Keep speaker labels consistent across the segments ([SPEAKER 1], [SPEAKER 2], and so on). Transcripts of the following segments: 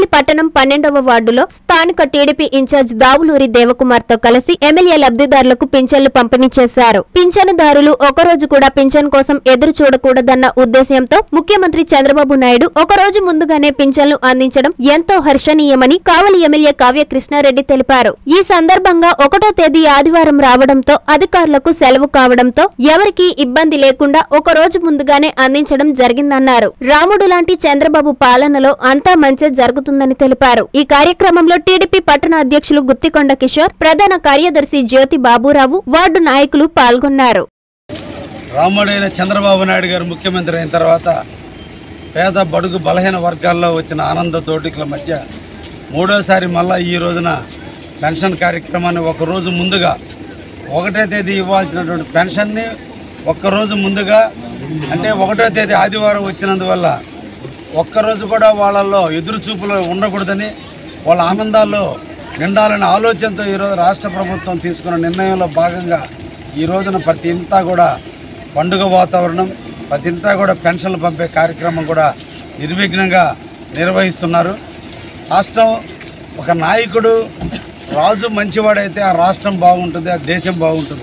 [SPEAKER 1] పట్టణం 12వ వార్డులో స్థానిక టీడీపీ ఇన్ఛార్జ్ దావులూరి దేవకుమార్ తో కలిసి ఎమ్మెల్యే లబ్ధిదారులకు పింఛన్లు పంపిణీ చేశారు. పింఛనుదారులు ఒకరోజు కూడా పింఛన్ కోసం ఎదురు చూడకూడదన్న ఉద్దేశ్యంతో ముఖ్యమంత్రి చంద్రబాబు నాయుడు ఒకరోజు ముందుగానే పింఛన్లు అందించడం ఎంతో హర్షణీయమని కావలి ఎమ్మెల్యే కావ్య కృష్ణారెడ్డి తెలిపారు. ఈ సందర్భంగా 1వ తేదీ ఆదివారం రావడంతో అధికారులకు సెలవు కావడంతో ఎవరికీ ఇబ్బంది లేకుండా ఒకరోజు ముందుగానే అందించడం జరిగిందన్నారు. రాముడు లాంటి చంద్రబాబు పాలనలో అంతా మంచి జరుగుతుందని తెలిపారు. ఈ కార్యక్రమంలో టీడీపీ పట్టణ అధ్యక్షులు గుత్తికొండ కిషోర్, ప్రధాన కార్యదర్శి జ్యోతి బాబురావు, వార్డు నాయకులు పాల్గొన్నారు.
[SPEAKER 2] రాముడైన చంద్రబాబు నాయుడు గారు ముఖ్యమంత్రి అయిన తర్వాత పేద బడుగు బలహీన వర్గాల్లో వచ్చిన ఆనంద దోటికల మధ్య మూడోసారి మళ్ళా ఈ రోజున పెన్షన్ కార్యక్రమాన్ని ఒకరోజు ముందుగా 1వ తేదీ ఇవ్వాల్సినటువంటి పెన్షన్ని ఒక్కరోజు ముందుగా అంటే 1వ తేదీ ఆదివారం వచ్చినందువల్ల ఒక్కరోజు కూడా వాళ్ళల్లో ఎదురు చూపులు ఉండకూడదని, వాళ్ళ ఆనందాల్లో నిండాలనే ఆలోచనతో ఈరోజు రాష్ట్ర ప్రభుత్వం తీసుకున్న నిర్ణయంలో భాగంగా ఈ రోజున ప్రతి ఇంటా కూడా పండుగ వాతావరణం, ప్రతి ఇంటా కూడా పెన్షన్లు పంపే కార్యక్రమం కూడా నిర్విఘ్నంగా నిర్వహిస్తున్నారు. రాష్ట్రం ఒక నాయకుడు రాజు మంచివాడైతే ఆ రాష్ట్రం బాగుంటుంది, ఆ దేశం బాగుంటుంది.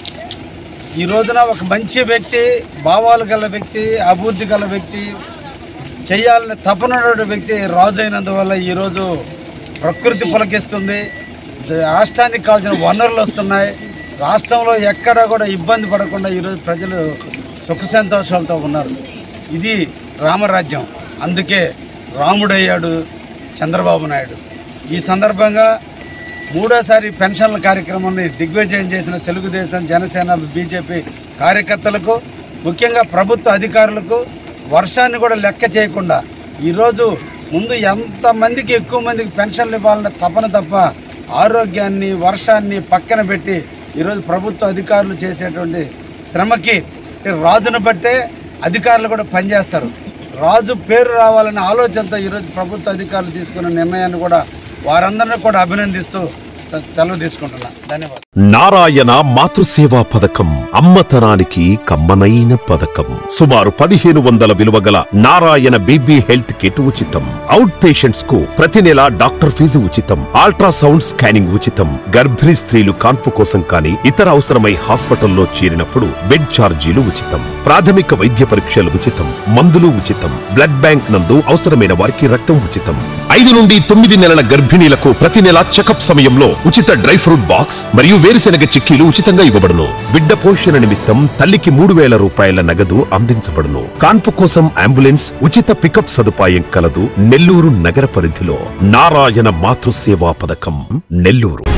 [SPEAKER 2] ఈ రోజున ఒక మంచి వ్యక్తి, భావాలు గల వ్యక్తి, అభివృద్ధి గల వ్యక్తి, చేయాలని తపనటువంటి వ్యక్తి రాజు అయినందువల్ల ఈరోజు ప్రకృతి పులకిస్తుంది. రాష్ట్రానికి కావాల్సిన వనరులు వస్తున్నాయి. రాష్ట్రంలో ఎక్కడా కూడా ఇబ్బంది పడకుండా ఈరోజు ప్రజలు సుఖ సంతోషాలతో ఉన్నారు. ఇది రామరాజ్యం. అందుకే రాముడయ్యాడు చంద్రబాబు నాయుడు. ఈ సందర్భంగా 3వసారి పెన్షన్ల కార్యక్రమాన్ని దిగ్విజయం చేసిన తెలుగుదేశం, జనసేన, బీజేపీ కార్యకర్తలకు, ముఖ్యంగా ప్రభుత్వ అధికారులకు వర్షాన్ని కూడా లెక్క చేయకుండా ఈరోజు ముందు ఎంతమందికి ఎక్కువ మందికి పెన్షన్లు ఇవ్వాలన్న తపన తప్ప ఆరోగ్యాన్ని, వర్షాన్ని పక్కన పెట్టి ఈరోజు ప్రభుత్వ అధికారులు చేసేటువంటి శ్రమకి రాజును బట్టే అధికారులు కూడా పనిచేస్తారు. రాజు పేరు రావాలనే ఆలోచనతో ఈరోజు ప్రభుత్వ అధికారులు తీసుకున్న నిర్ణయాన్ని కూడా వారందరినీ కూడా అభినందిస్తూ సెలవు తీసుకుంటున్నా. ధన్యవాదాలు.
[SPEAKER 3] నారాయణ మాతృసేవా పథకం అమ్మతనానికి కమ్మనైన పథకం. సుమారు 1500 విలువ గల నారాయణ బేబీ హెల్త్ కిట్ ఉచితం. అవుట్ పేషెంట్స్ కు ప్రతి నెల డాక్టర్ ఫీజు ఉచితం. అల్ట్రాసౌండ్ స్కానింగ్ ఉచితం. గర్భిణీ స్త్రీలు కాన్పు కోసం కానీ ఇతర అవసరమై హాస్పిటల్లో చేరినప్పుడు బెడ్ ఛార్జీలు ఉచితం. ప్రాథమిక వైద్య పరీక్షలు ఉచితం. మందులు ఉచితం. బ్లడ్ బ్యాంక్ నందు అవసరమైన వారికి రక్తం ఉచితం. 5 నుండి 9 నెలల గర్భిణీలకు ప్రతి నెల చెకప్ సమయంలో ఉచిత డ్రై ఫ్రూట్ బాక్స్ మరియు వేరుశెనగ చిక్కీలు ఉచితంగా ఇవ్వబడును. బిడ్డ పోషణ నిమిత్తం తల్లికి 3000 రూపాయల నగదు అందించబడును. కాన్పు కోసం అంబులెన్స్, ఉచిత పికప్ సదుపాయం కలదు. నెల్లూరు నగర పరిధిలో నారాయణ మాతృసేవా పథకం, నెల్లూరు.